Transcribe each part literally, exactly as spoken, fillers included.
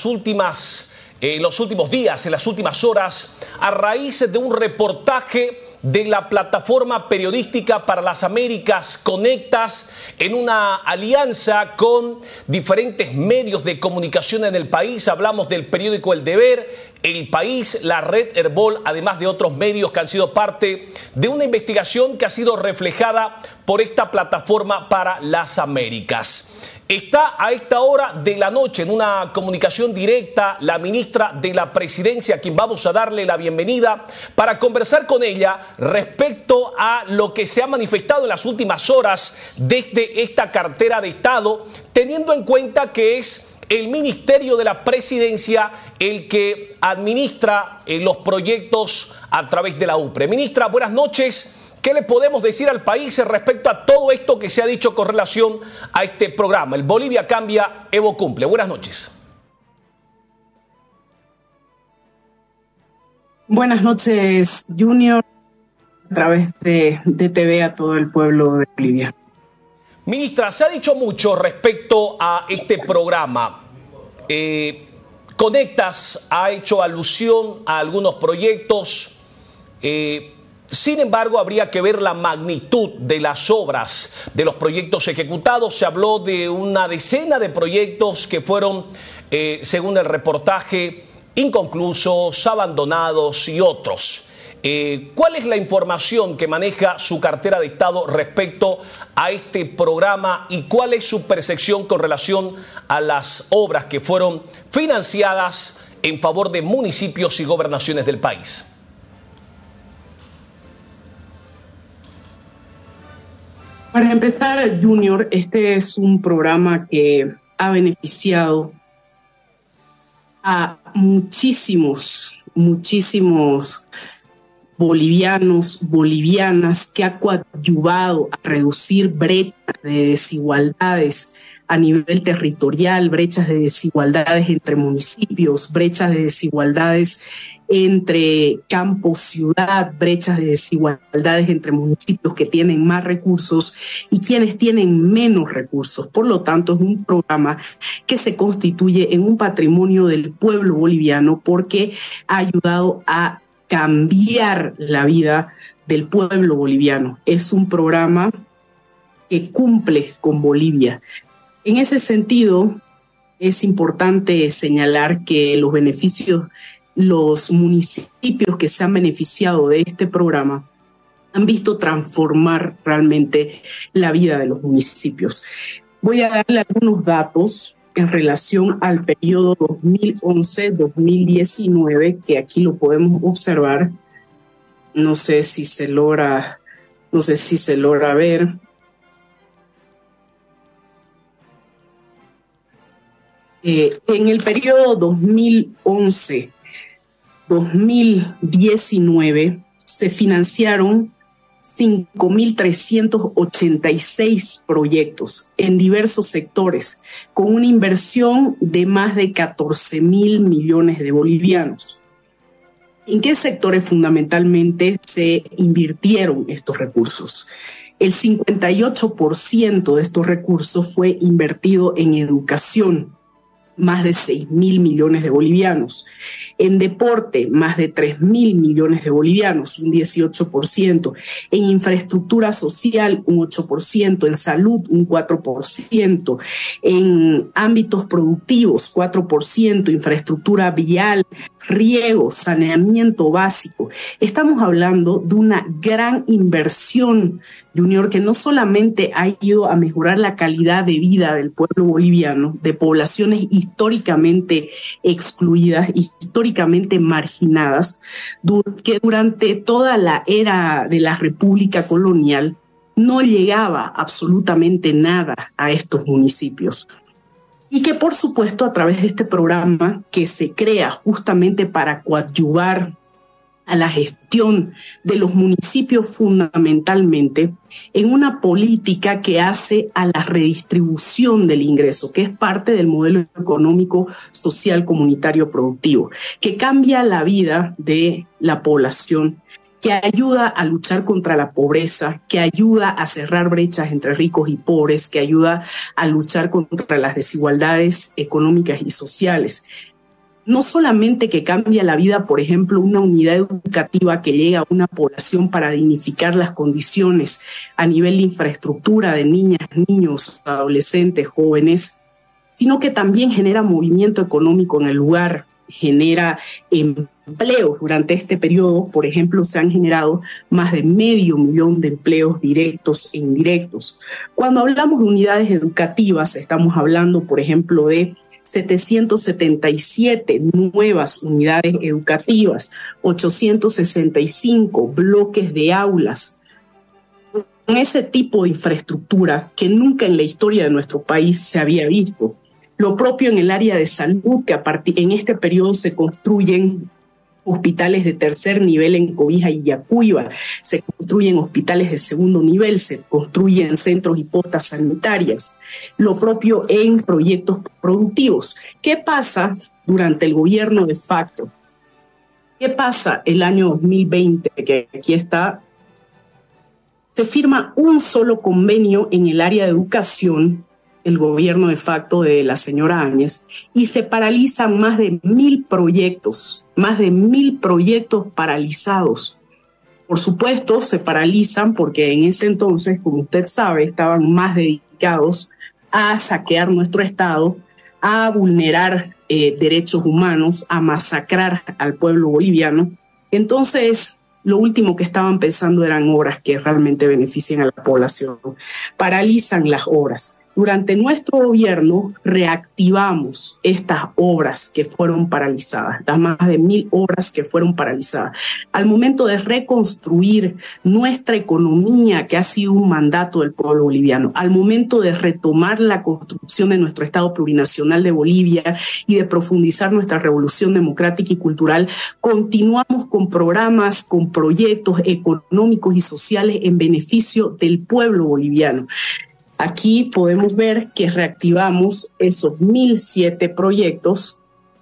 últimas, en los últimos días, en las últimas horas, a raíz de un reportaje de la plataforma periodística para las Américas Conectas, en una alianza con diferentes medios de comunicación en el país. Hablamos del periódico El Deber, El País, la Red Herbol, además de otros medios que han sido parte de una investigación que ha sido reflejada por esta plataforma para las Américas. Está a esta hora de la noche en una comunicación directa la ministra de la Presidencia, a quien vamos a darle la bienvenida para conversar con ella respecto a lo que se ha manifestado en las últimas horas desde esta cartera de Estado, teniendo en cuenta que es el Ministerio de la Presidencia el que administra eh, los proyectos a través de la U P R E. Ministra, buenas noches. ¿Qué le podemos decir al país respecto a todo esto que se ha dicho con relación a este programa? El Bolivia Cambia, Evo Cumple. Buenas noches. Buenas noches, Junior, a través de, de T V a todo el pueblo de Bolivia. Ministra, se ha dicho mucho respecto a este programa. Eh, Conectas ha hecho alusión a algunos proyectos. Eh, Sin embargo, habría que ver la magnitud de las obras, de los proyectos ejecutados. Se habló de una decena de proyectos que fueron, eh, según el reportaje, inconclusos, abandonados y otros. Eh, ¿Cuál es la información que maneja su cartera de Estado respecto a este programa y cuál es su percepción con relación a las obras que fueron financiadas en favor de municipios y gobernaciones del país? Para empezar, Junior, este es un programa que ha beneficiado a muchísimos, muchísimos bolivianos, bolivianas, que ha coadyuvado a reducir brechas de desigualdades a nivel territorial, brechas de desigualdades entre municipios, brechas de desigualdades entre campo, ciudad, brechas de desigualdades entre municipios que tienen más recursos y quienes tienen menos recursos. Por lo tanto, es un programa que se constituye en un patrimonio del pueblo boliviano porque ha ayudado a cambiar la vida del pueblo boliviano. Es un programa que cumple con Bolivia. En ese sentido, es importante señalar que los beneficios los municipios que se han beneficiado de este programa han visto transformar realmente la vida de los municipios. Voy a darle algunos datos en relación al periodo dos mil once a dos mil diecinueve, que aquí lo podemos observar. No sé si se logra, no sé si se logra ver. Eh, en el periodo dos mil once a dos mil diecinueve se financiaron cinco mil trescientos ochenta y seis proyectos en diversos sectores, con una inversión de más de catorce mil millones de bolivianos. ¿En qué sectores fundamentalmente se invirtieron estos recursos? El cincuenta y ocho por ciento de estos recursos fue invertido en educación, más de seis mil millones de bolivianos. En deporte, más de tres mil millones de bolivianos, un dieciocho por ciento. En infraestructura social, un ocho por ciento. En salud, un cuatro por ciento. En ámbitos productivos, cuatro por ciento. Infraestructura vial, riego, saneamiento básico. Estamos hablando de una gran inversión, Junior, que no solamente ha ido a mejorar la calidad de vida del pueblo boliviano, de poblaciones históricamente excluidas, históricamente marginadas, que durante toda la era de la República Colonial no llegaba absolutamente nada a estos municipios. Y que, por supuesto, a través de este programa que se crea justamente para coadyuvar a la gestión de los municipios fundamentalmente en una política que hace a la redistribución del ingreso, que es parte del modelo económico, social, comunitario, productivo, que cambia la vida de la población, que ayuda a luchar contra la pobreza, que ayuda a cerrar brechas entre ricos y pobres, que ayuda a luchar contra las desigualdades económicas y sociales. no solamente que cambia la vida, por ejemplo, una unidad educativa que llega a una población para dignificar las condiciones a nivel de infraestructura de niñas, niños, adolescentes, jóvenes, sino que también genera movimiento económico en el lugar, genera empleos. Durante este periodo, por ejemplo, se han generado más de medio millón de empleos directos e indirectos. Cuando hablamos de unidades educativas, estamos hablando, por ejemplo, de setecientas setenta y siete nuevas unidades educativas, ochocientos sesenta y cinco bloques de aulas, con ese tipo de infraestructura que nunca en la historia de nuestro país se había visto. Lo propio en el área de salud, que a partir, en este periodo se construyen hospitales de tercer nivel en Cobija y Yacuiba, se construyen hospitales de segundo nivel, se construyen centros y postas sanitarias. Lo propio en proyectos productivos. ¿Qué pasa durante el gobierno de facto? ¿Qué pasa el año dos mil veinte? Que aquí está. Se firma un solo convenio en el área de educación, el gobierno de facto de la señora Áñez, y se paralizan más de mil proyectos, más de mil proyectos paralizados. Por supuesto, se paralizan porque en ese entonces, como usted sabe, estaban más dedicados a saquear nuestro Estado, a vulnerar eh, derechos humanos, a masacrar al pueblo boliviano. Entonces, lo último que estaban pensando eran obras que realmente beneficien a la población. Paralizan las obras. Durante nuestro gobierno reactivamos estas obras que fueron paralizadas, las más de mil obras que fueron paralizadas. Al momento de reconstruir nuestra economía, que ha sido un mandato del pueblo boliviano, al momento de retomar la construcción de nuestro Estado plurinacional de Bolivia y de profundizar nuestra revolución democrática y cultural, continuamos con programas, con proyectos económicos y sociales en beneficio del pueblo boliviano. Aquí podemos ver que reactivamos esos mil siete proyectos.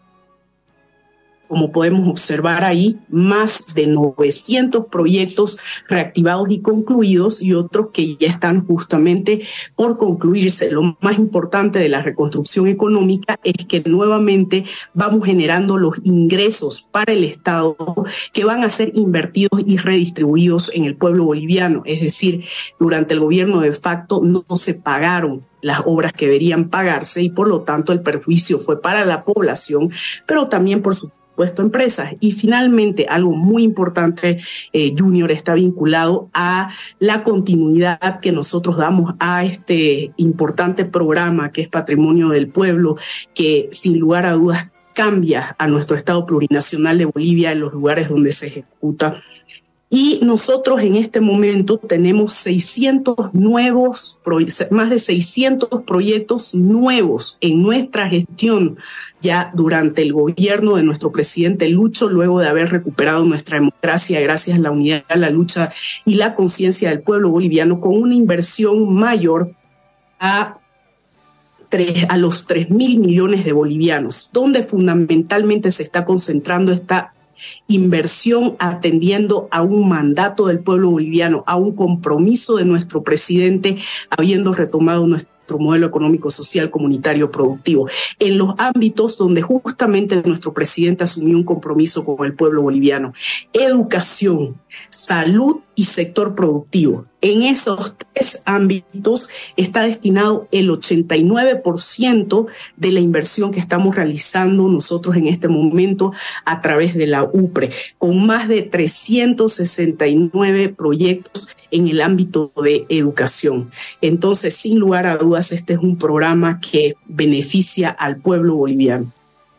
Como podemos observar ahí, más de novecientos proyectos reactivados y concluidos y otros que ya están justamente por concluirse. Lo más importante de la reconstrucción económica es que nuevamente vamos generando los ingresos para el Estado que van a ser invertidos y redistribuidos en el pueblo boliviano. Es decir, durante el gobierno de facto no se pagaron las obras que deberían pagarse y por lo tanto el perjuicio fue para la población, pero también por su puesto empresas. Y finalmente, algo muy importante, eh, Junior, está vinculado a la continuidad que nosotros damos a este importante programa que es Patrimonio del Pueblo, que sin lugar a dudas cambia a nuestro Estado plurinacional de Bolivia en los lugares donde se ejecuta. Y nosotros en este momento tenemos seiscientos nuevos, más de seiscientos proyectos nuevos en nuestra gestión ya durante el gobierno de nuestro presidente Lucho, luego de haber recuperado nuestra democracia gracias a la unidad, la lucha y la conciencia del pueblo boliviano, con una inversión mayor a Tres, a los tres mil millones de bolivianos, donde fundamentalmente se está concentrando esta inversión atendiendo a un mandato del pueblo boliviano, a un compromiso de nuestro presidente, habiendo retomado nuestro modelo económico, social, comunitario, productivo, en los ámbitos donde justamente nuestro presidente asumió un compromiso con el pueblo boliviano: educación, salud y sector productivo. En esos tres ámbitos está destinado el ochenta y nueve por ciento de la inversión que estamos realizando nosotros en este momento a través de la U P R E, con más de trescientos sesenta y nueve proyectos en el ámbito de educación. Entonces, sin lugar a dudas, este es un programa que beneficia al pueblo boliviano.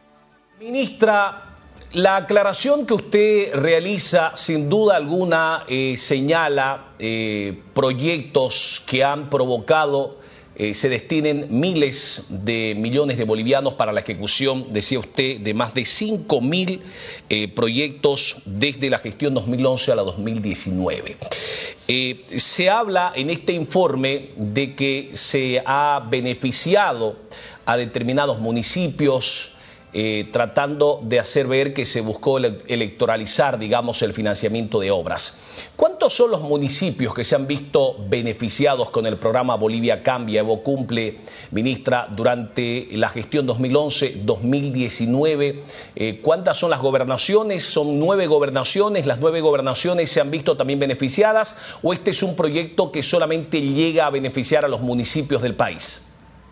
Ministra, la aclaración que usted realiza, sin duda alguna, eh, señala eh, proyectos que han provocado eh, se destinen miles de millones de bolivianos para la ejecución, decía usted, de más de cinco mil eh, proyectos desde la gestión dos mil once a la dos mil diecinueve. Eh, se habla en este informe de que se ha beneficiado a determinados municipios eh, tratando de hacer ver que se buscó ele electoralizar, digamos, el financiamiento de obras. ¿Cuántos son los municipios que se han visto beneficiados con el programa Bolivia Cambia, Evo Cumple, ministra, durante la gestión dos mil once dos mil diecinueve? Eh, ¿Cuántas son las gobernaciones? ¿Son nueve gobernaciones? ¿Las nueve gobernaciones se han visto también beneficiadas? ¿O este es un proyecto que solamente llega a beneficiar a los municipios del país?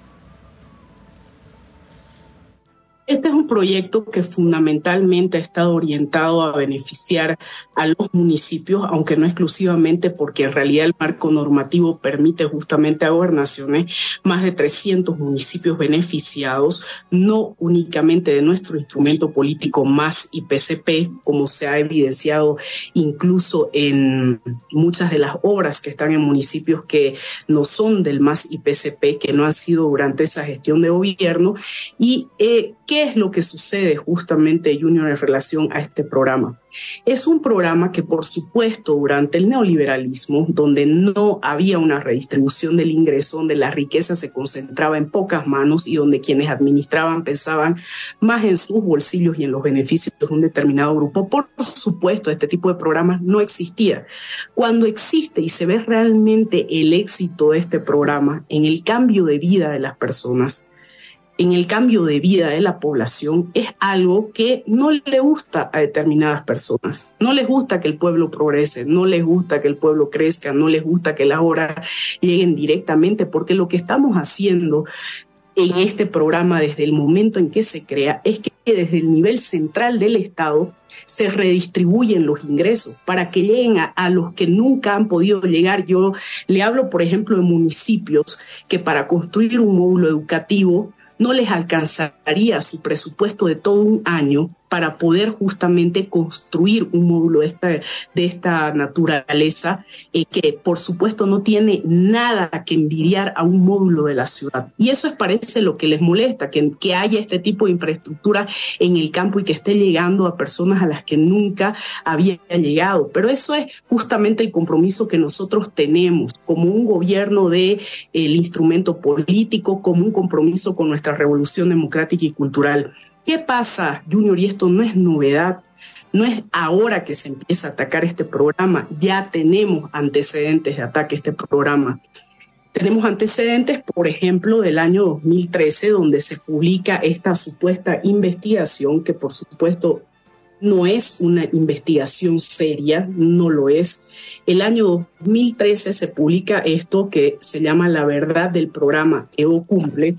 Este es un proyecto que fundamentalmente ha estado orientado a beneficiar a los municipios, aunque no exclusivamente, porque en realidad el marco normativo permite justamente a gobernaciones, más de trescientos municipios beneficiados, no únicamente de nuestro instrumento político MAS y P C P, como se ha evidenciado incluso en muchas de las obras que están en municipios que no son del MAS y P C P, que no han sido durante esa gestión de gobierno. Y eh, ¿qué es lo que sucede justamente, Junior, en relación a este programa? Es un programa que, por supuesto, durante el neoliberalismo, donde no había una redistribución del ingreso, donde la riqueza se concentraba en pocas manos y donde quienes administraban pensaban más en sus bolsillos y en los beneficios de un determinado grupo, por supuesto, este tipo de programas no existía. Cuando existe y se ve realmente el éxito de este programa en el cambio de vida de las personas, en el cambio de vida de la población, es algo que no le gusta a determinadas personas. No les gusta que el pueblo progrese, no les gusta que el pueblo crezca, no les gusta que las obras lleguen directamente, porque lo que estamos haciendo en este programa desde el momento en que se crea es que desde el nivel central del Estado se redistribuyen los ingresos para que lleguen a, a los que nunca han podido llegar. Yo le hablo, por ejemplo, de municipios que para construir un módulo educativo no les alcanzaría su presupuesto de todo un año para poder justamente construir un módulo de esta, de esta naturaleza, eh, que por supuesto no tiene nada que envidiar a un módulo de la ciudad. Y eso es, parece, lo que les molesta, que, que haya este tipo de infraestructura en el campo y que esté llegando a personas a las que nunca habían llegado. Pero eso es justamente el compromiso que nosotros tenemos como un gobierno del instrumento político, como un compromiso con nuestra revolución democrática y cultural. ¿Qué pasa, Junior? Y esto no es novedad, no es ahora que se empieza a atacar este programa, ya tenemos antecedentes de ataque a este programa. Tenemos antecedentes, por ejemplo, del año dos mil trece, donde se publica esta supuesta investigación, que por supuesto no es una investigación seria, no lo es. El año dos mil trece se publica esto que se llama La Verdad del Programa Evo Cumple,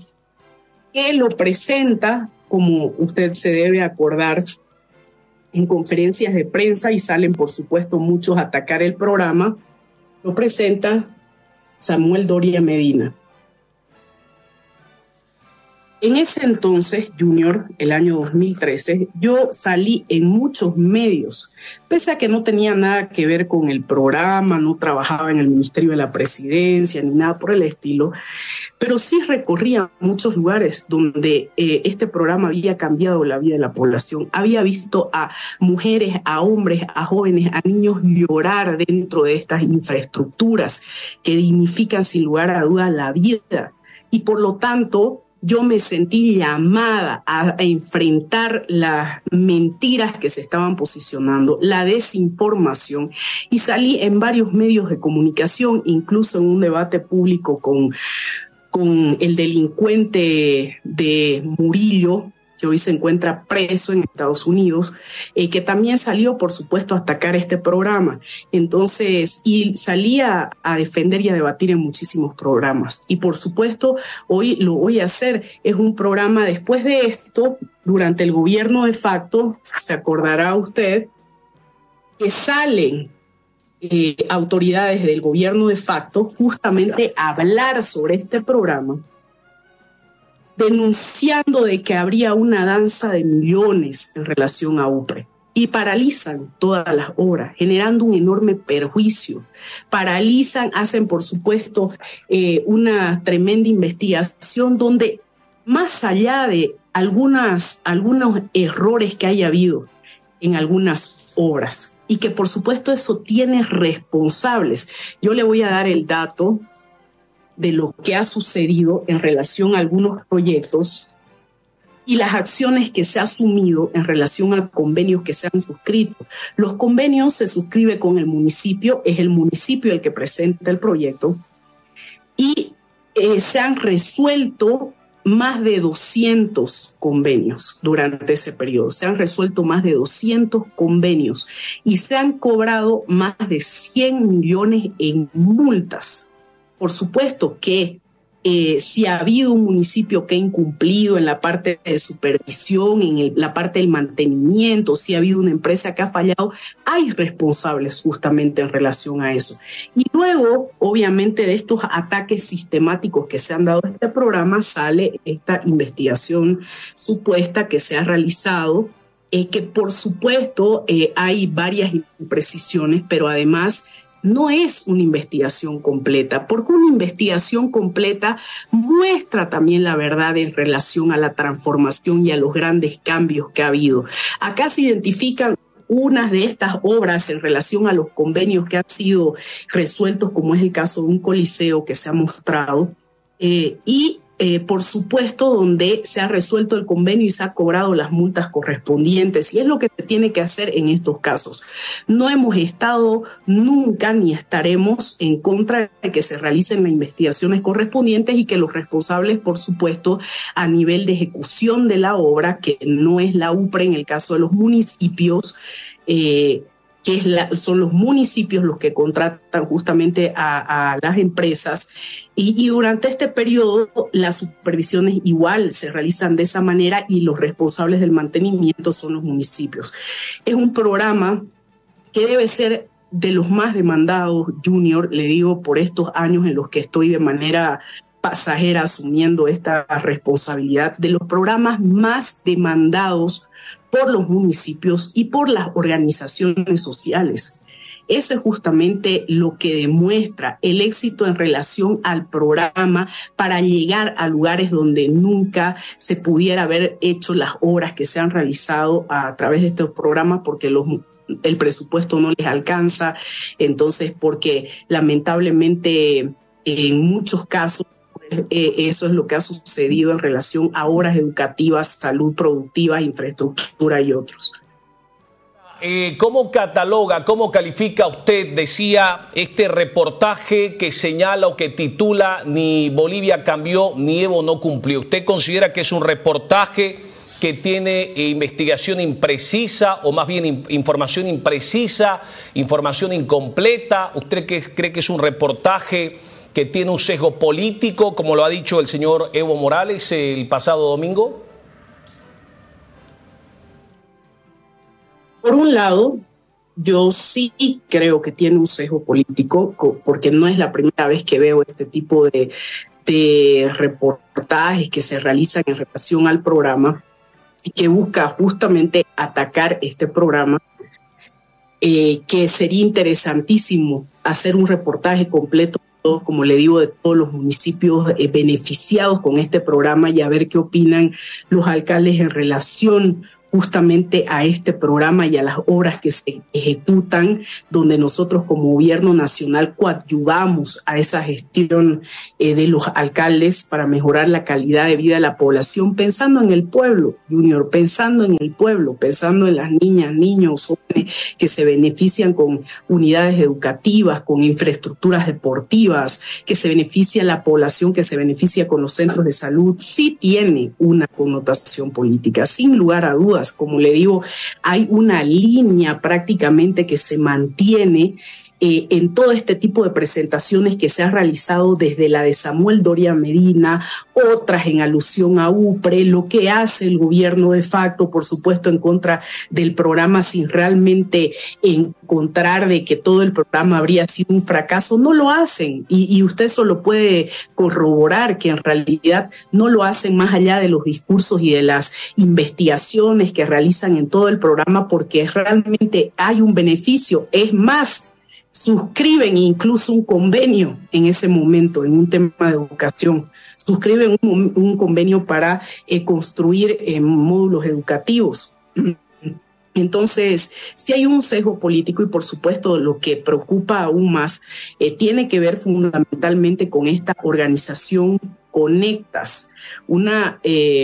que lo presenta, como usted se debe acordar, en conferencias de prensa, y salen, por supuesto, muchos a atacar el programa. Lo presenta Samuel Doria Medina. En ese entonces, Junior, el año dos mil trece, yo salí en muchos medios, pese a que no tenía nada que ver con el programa, no trabajaba en el Ministerio de la Presidencia ni nada por el estilo, pero sí recorría muchos lugares donde eh, este programa había cambiado la vida de la población. Había visto a mujeres, a hombres, a jóvenes, a niños llorar dentro de estas infraestructuras que dignifican sin lugar a duda la vida. Y por lo tanto, yo me sentí llamada a, a enfrentar las mentiras que se estaban posicionando, la desinformación, y salí en varios medios de comunicación, incluso en un debate público con, con el delincuente de Murillo, que hoy se encuentra preso en Estados Unidos, eh, que también salió, por supuesto, a atacar este programa. Entonces, y salía a defender y a debatir en muchísimos programas. Y, por supuesto, hoy lo voy a hacer. Es un programa, después de esto, durante el gobierno de facto, se acordará usted, que salen eh, autoridades del gobierno de facto justamente a hablar sobre este programa, denunciando de que habría una danza de millones en relación a UPRE, y paralizan todas las obras, generando un enorme perjuicio. Paralizan, hacen por supuesto eh, una tremenda investigación donde, más allá de algunas, algunos errores que haya habido en algunas obras, y que por supuesto eso tiene responsables. Yo le voy a dar el dato de lo que ha sucedido en relación a algunos proyectos y las acciones que se ha asumido en relación a convenios que se han suscrito. Los convenios se suscribe con el municipio, es el municipio el que presenta el proyecto, y eh, se han resuelto más de doscientos convenios durante ese periodo. Se han resuelto más de doscientos convenios y se han cobrado más de cien millones en multas. Por supuesto que Eh, si ha habido un municipio que ha incumplido en la parte de supervisión, en el, la parte del mantenimiento, si ha habido una empresa que ha fallado, hay responsables justamente en relación a eso. Y luego, obviamente, de estos ataques sistemáticos que se han dado a este programa, sale esta investigación supuesta que se ha realizado, eh, que por supuesto eh, hay varias imprecisiones, pero además no es una investigación completa, porque una investigación completa muestra también la verdad en relación a la transformación y a los grandes cambios que ha habido. Acá se identifican unas de estas obras en relación a los convenios que han sido resueltos, como es el caso de un coliseo que se ha mostrado, eh, y Eh, por supuesto, donde se ha resuelto el convenio y se ha cobrado las multas correspondientes, y es lo que se tiene que hacer en estos casos. No hemos estado nunca ni estaremos en contra de que se realicen las investigaciones correspondientes y que los responsables, por supuesto, a nivel de ejecución de la obra, que no es la U P R E en el caso de los municipios, eh, que es la, son los municipios los que contratan justamente a, a las empresas, y, y durante este periodo las supervisiones igual se realizan de esa manera y los responsables del mantenimiento son los municipios. Es un programa que debe ser de los más demandados, Junior, le digo, por estos años en los que estoy de manera pasajera asumiendo esta responsabilidad, de los programas más demandados por los municipios y por las organizaciones sociales. Eso es justamente lo que demuestra el éxito en relación al programa para llegar a lugares donde nunca se pudiera haber hecho las obras que se han realizado a través de estos programas, porque los el presupuesto no les alcanza, entonces porque lamentablemente en muchos casos Eh, eso es lo que ha sucedido en relación a obras educativas, salud productiva, infraestructura y otros. Eh, ¿Cómo cataloga, cómo califica usted, decía, este reportaje que señala o que titula "Ni Bolivia cambió, ni Evo no cumplió"? ¿Usted considera que es un reportaje que tiene eh, investigación imprecisa, o más bien in, información imprecisa, información incompleta? ¿Usted que, cree que es un reportaje que tiene un sesgo político, como lo ha dicho el señor Evo Morales el pasado domingo? Por un lado, yo sí creo que tiene un sesgo político, porque no es la primera vez que veo este tipo de, de reportajes que se realizan en relación al programa, que busca justamente atacar este programa, eh, que sería interesantísimo hacer un reportaje completo, como le digo, de todos los municipios eh, beneficiados con este programa, y a ver qué opinan los alcaldes en relación justamente a este programa y a las obras que se ejecutan, donde nosotros como gobierno nacional coadyuvamos a esa gestión eh, de los alcaldes para mejorar la calidad de vida de la población, pensando en el pueblo, Junior, pensando en el pueblo, pensando en las niñas, niños, jóvenes que se benefician con unidades educativas, con infraestructuras deportivas, que se beneficia la población, que se beneficia con los centros de salud. Sí tiene una connotación política, sin lugar a dudas. Como le digo, hay una línea prácticamente que se mantiene eh, en todo este tipo de presentaciones que se han realizado, desde la de Samuel Doria Medina, otras en alusión a U P R E, lo que hace el gobierno de facto, por supuesto, en contra del programa, sin realmente encontrar de que todo el programa habría sido un fracaso. No lo hacen, y, y usted solo puede corroborar que en realidad no lo hacen más allá de los discursos y de las investigaciones que realizan en todo el programa, porque realmente hay un beneficio. Es más, suscriben incluso un convenio en ese momento, en un tema de educación. Suscriben un, un convenio para eh, construir eh, módulos educativos. Entonces, sí hay un sesgo político, y por supuesto lo que preocupa aún más eh, tiene que ver fundamentalmente con esta organización Conectas, una eh,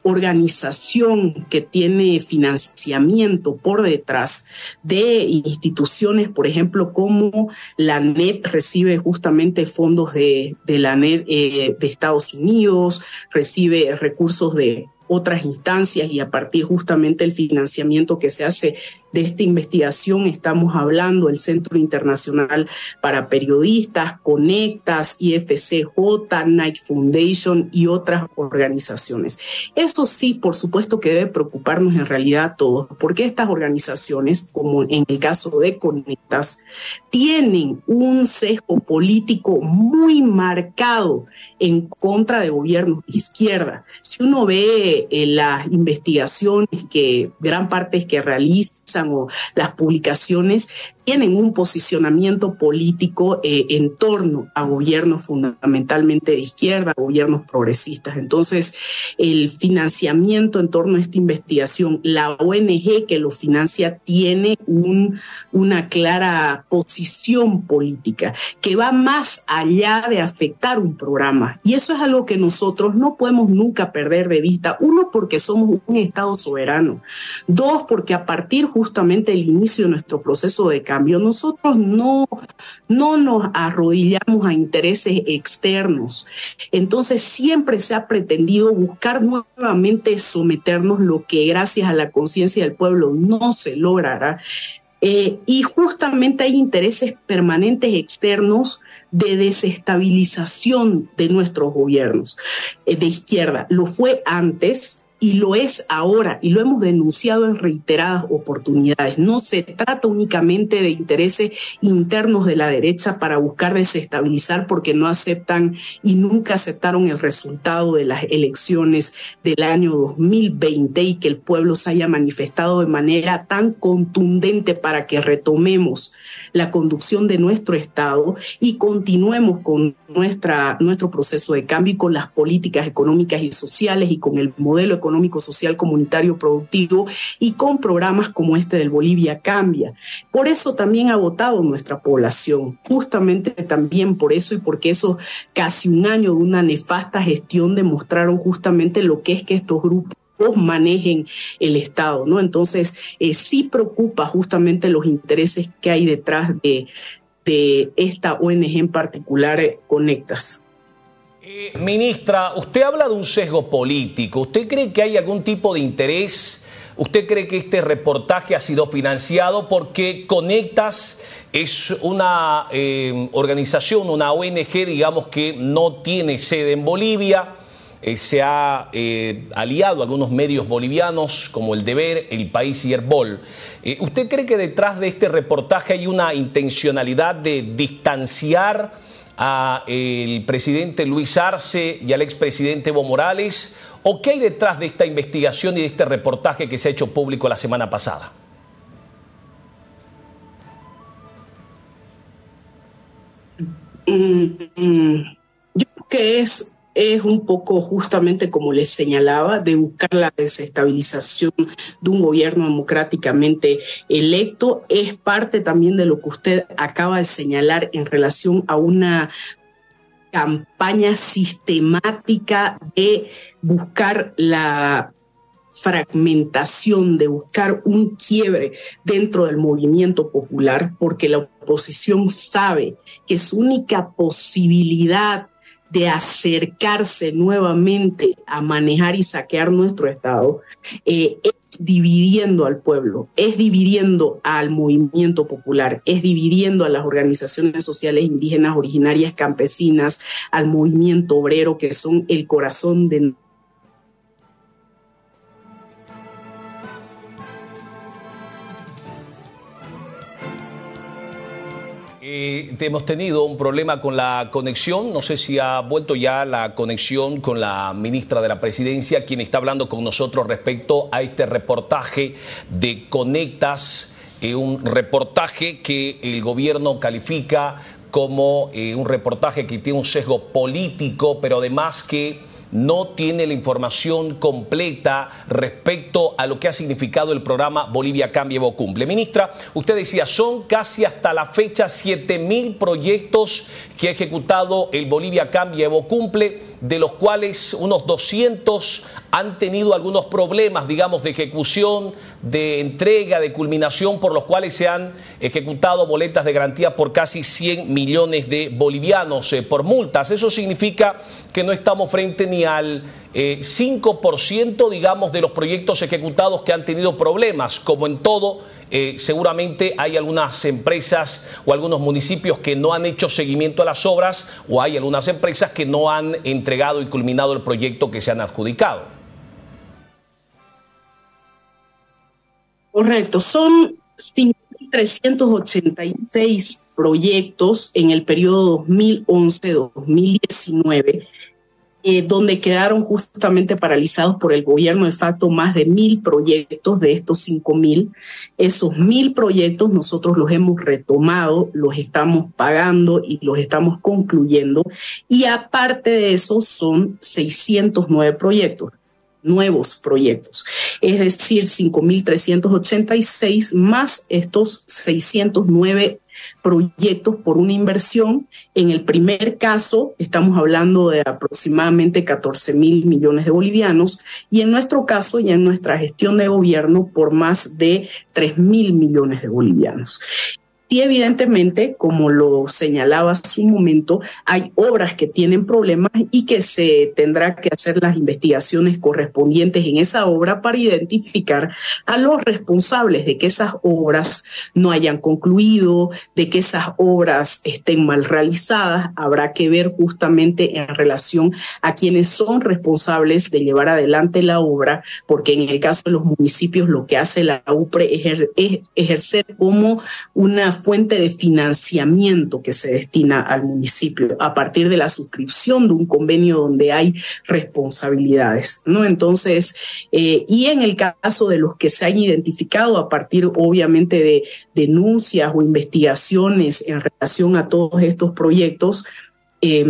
organización que tiene financiamiento por detrás de instituciones, por ejemplo, como la N E T recibe justamente fondos de, de la N E T eh, de Estados Unidos, recibe recursos de otras instancias y a partir justamente del financiamiento que se hace de esta investigación estamos hablando del Centro Internacional para Periodistas, Conectas, I F C J, Nike Foundation y otras organizaciones. Eso sí, por supuesto que debe preocuparnos en realidad a todos, porque estas organizaciones, como en el caso de Conectas, tienen un sesgo político muy marcado en contra de gobiernos de izquierda. Si uno ve eh, las investigaciones que gran parte es que realizan o las publicaciones, tienen un posicionamiento político eh, en torno a gobiernos fundamentalmente de izquierda, gobiernos progresistas. Entonces, el financiamiento en torno a esta investigación, la O N G que lo financia tiene un, una clara posición política que va más allá de afectar un programa. Y eso es algo que nosotros no podemos nunca perder de vista. Uno, porque somos un Estado soberano. Dos, porque a partir justamente del inicio de nuestro proceso de cambio, nosotros no, no nos arrodillamos a intereses externos. Entonces siempre se ha pretendido buscar nuevamente someternos, lo que gracias a la conciencia del pueblo no se logrará. Eh, y justamente hay intereses permanentes externos de desestabilización de nuestros gobiernos eh, de izquierda. Lo fue antes y lo es ahora, y lo hemos denunciado en reiteradas oportunidades. No se trata únicamente de intereses internos de la derecha para buscar desestabilizar porque no aceptan y nunca aceptaron el resultado de las elecciones del año dos mil veinte y que el pueblo se haya manifestado de manera tan contundente para que retomemos la conducción de nuestro Estado y continuemos con nuestra, nuestro proceso de cambio y con las políticas económicas y sociales y con el modelo económico, social, comunitario, productivo y con programas como este del Bolivia Cambia. Por eso también ha votado nuestra población, justamente también por eso y porque eso casi un año de una nefasta gestión demostraron justamente lo que es que estos grupos manejen el Estado, ¿no? Entonces, eh, sí preocupa justamente los intereses que hay detrás de, de esta O N G en particular, eh, Conectas. Eh, ministra, usted habla de un sesgo político. ¿Usted cree que hay algún tipo de interés? ¿Usted cree que este reportaje ha sido financiado porque Conectas es una eh, organización, una O N G, digamos, que no tiene sede en Bolivia? Eh, se ha eh, aliado a algunos medios bolivianos como El Deber, El País y Herbol. Eh, ¿Usted cree que detrás de este reportaje hay una intencionalidad de distanciar al presidente Luis Arce y al expresidente Evo Morales? ¿O qué hay detrás de esta investigación y de este reportaje que se ha hecho público la semana pasada? Mm, mm, yo creo que es... es un poco justamente como les señalaba, de buscar la desestabilización de un gobierno democráticamente electo. Es parte también de lo que usted acaba de señalar en relación a una campaña sistemática de buscar la fragmentación, de buscar un quiebre dentro del movimiento popular, porque la oposición sabe que su única posibilidad de acercarse nuevamente a manejar y saquear nuestro Estado, eh, es dividiendo al pueblo, es dividiendo al movimiento popular, es dividiendo a las organizaciones sociales indígenas, originarias, campesinas, al movimiento obrero, que son el corazón de Eh, hemos tenido un problema con la conexión, no sé si ha vuelto ya la conexión con la ministra de la Presidencia, quien está hablando con nosotros respecto a este reportaje de Conectas, eh, un reportaje que el gobierno califica como eh, un reportaje que tiene un sesgo político, pero además que no tiene la información completa respecto a lo que ha significado el programa Bolivia Cambia, Evo Cumple. Ministra, usted decía, son casi hasta la fecha siete mil proyectos que ha ejecutado el Bolivia Cambia, Evo Cumple, de los cuales unos doscientos han tenido algunos problemas, digamos, de ejecución, de entrega, de culminación, por los cuales se han ejecutado boletas de garantía por casi cien millones de bolivianos eh, por multas. Eso significa que no estamos frente ni al eh, cinco por ciento, digamos, de los proyectos ejecutados que han tenido problemas. Como en todo, eh, seguramente hay algunas empresas o algunos municipios que no han hecho seguimiento a las obras, o hay algunas empresas que no han entregado y culminado el proyecto que se han adjudicado. Correcto, son cinco mil trescientos ochenta y seis proyectos en el periodo dos mil once a dos mil diecinueve, eh, donde quedaron justamente paralizados por el gobierno de facto más de mil proyectos de estos cinco mil. Esos mil proyectos nosotros los hemos retomado, los estamos pagando y los estamos concluyendo. Y aparte de eso son seiscientos nueve proyectos. Nuevos proyectos, es decir, cinco mil trescientos ochenta y seis más estos seiscientos nueve proyectos por una inversión. En el primer caso estamos hablando de aproximadamente catorce mil millones de bolivianos y en nuestro caso y en nuestra gestión de gobierno por más de tres mil millones de bolivianos. Y evidentemente, como lo señalaba hace un momento, hay obras que tienen problemas y que se tendrá que hacer las investigaciones correspondientes en esa obra para identificar a los responsables de que esas obras no hayan concluido, de que esas obras estén mal realizadas. Habrá que ver justamente en relación a quienes son responsables de llevar adelante la obra, porque en el caso de los municipios lo que hace la U P R E es, es ejercer como una fuente de financiamiento que se destina al municipio a partir de la suscripción de un convenio donde hay responsabilidades, ¿no? Entonces, eh, y en el caso de los que se han identificado a partir, obviamente, de denuncias o investigaciones en relación a todos estos proyectos, eh,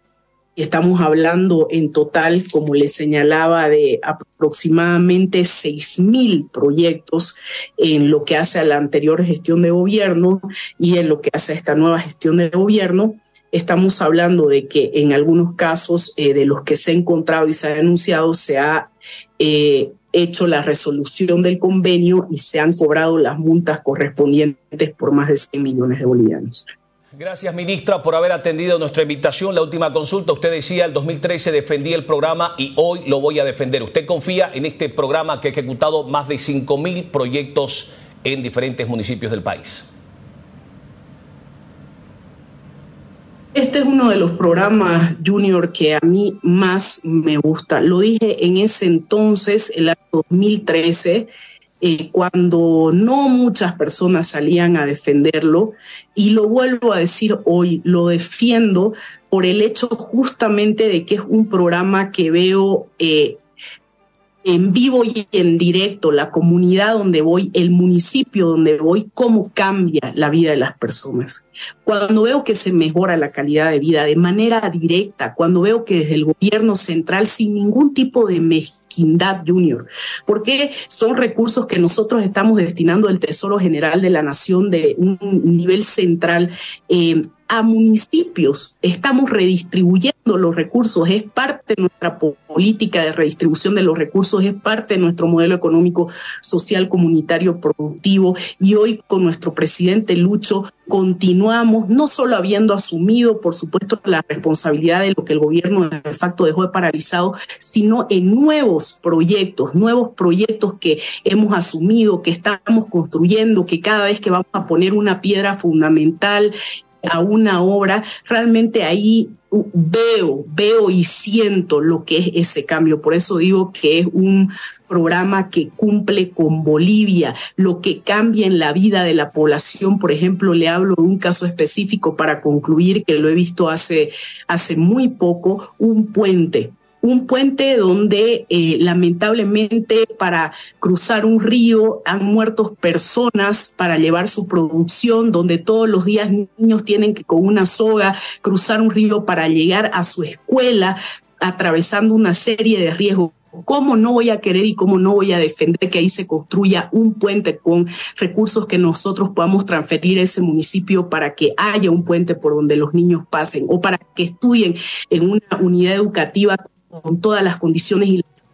estamos hablando en total, como les señalaba, de aproximadamente seis mil proyectos en lo que hace a la anterior gestión de gobierno y en lo que hace a esta nueva gestión de gobierno. Estamos hablando de que en algunos casos eh, de los que se ha encontrado y se ha denunciado se ha eh, hecho la resolución del convenio y se han cobrado las multas correspondientes por más de cien millones de bolivianos. Gracias, ministra, por haber atendido nuestra invitación. La última consulta, usted decía el dos mil trece defendía el programa y hoy lo voy a defender. ¿Usted confía en este programa que ha ejecutado más de cinco mil proyectos en diferentes municipios del país? Este es uno de los programas, Junior, que a mí más me gusta. Lo dije en ese entonces, el año dos mil trece, Eh, cuando no muchas personas salían a defenderlo, y lo vuelvo a decir hoy, lo defiendo por el hecho justamente de que es un programa que veo eh, en vivo y en directo, la comunidad donde voy, el municipio donde voy, cómo cambia la vida de las personas. Cuando veo que se mejora la calidad de vida de manera directa, cuando veo que desde el gobierno central, sin ningún tipo de mezquindad, Junior, porque son recursos que nosotros estamos destinando del Tesoro General de la Nación de un nivel central eh, a municipios, estamos redistribuyendo los recursos, es parte de nuestra política de redistribución de los recursos, es parte de nuestro modelo económico, social, comunitario, productivo, y hoy con nuestro presidente Lucho continuamos no solo habiendo asumido, por supuesto, la responsabilidad de lo que el gobierno de facto dejó de paralizado, sino en nuevos proyectos, nuevos proyectos que hemos asumido, que estamos construyendo, que cada vez que vamos a poner una piedra fundamental a una obra, realmente ahí veo, veo y siento lo que es ese cambio. Por eso digo que es un programa que cumple con Bolivia, lo que cambia en la vida de la población. Por ejemplo, le hablo de un caso específico para concluir, que lo he visto hace, hace muy poco, un puente. Un puente donde eh, lamentablemente para cruzar un río han muerto personas para llevar su producción, donde todos los días niños tienen que con una soga cruzar un río para llegar a su escuela, atravesando una serie de riesgos. ¿Cómo no voy a querer y cómo no voy a defender que ahí se construya un puente con recursos que nosotros podamos transferir a ese municipio para que haya un puente por donde los niños pasen o para que estudien en una unidad educativa con todas las condiciones y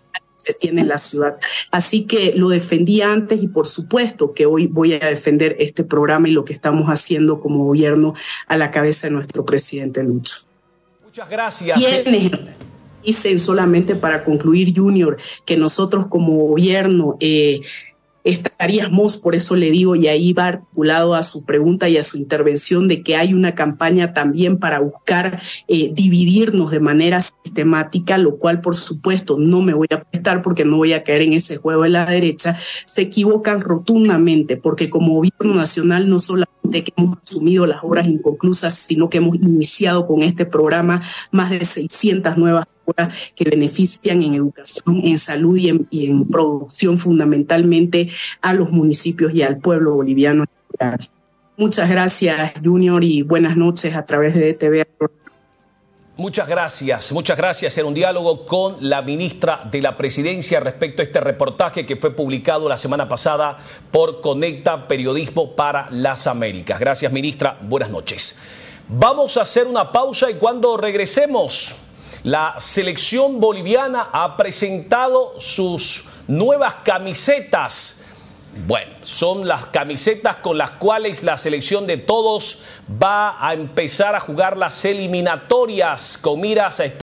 se tiene en la ciudad. Así que lo defendí antes y por supuesto que hoy voy a defender este programa y lo que estamos haciendo como gobierno a la cabeza de nuestro presidente Lucho. Muchas gracias. ¿Quiénes dicen, solamente para concluir, Junior, que nosotros como gobierno eh, estaríamos, por eso le digo, y ahí va articulado a su pregunta y a su intervención, de que hay una campaña también para buscar eh, dividirnos de manera sistemática, lo cual por supuesto no me voy a prestar porque no voy a caer en ese juego de la derecha. Se equivocan rotundamente, porque como gobierno nacional no solamente que hemos asumido las obras inconclusas, sino que hemos iniciado con este programa más de seiscientas nuevas que benefician en educación, en salud y en, y en producción, fundamentalmente a los municipios y al pueblo boliviano. Muchas gracias, Junior, y buenas noches a través de E T V. Muchas gracias, muchas gracias. Era un diálogo con la ministra de la Presidencia respecto a este reportaje que fue publicado la semana pasada por Conecta Periodismo para las Américas. Gracias, ministra. Buenas noches. Vamos a hacer una pausa y cuando regresemos, la selección boliviana ha presentado sus nuevas camisetas. Bueno, son las camisetas con las cuales la selección de todos va a empezar a jugar las eliminatorias con miras a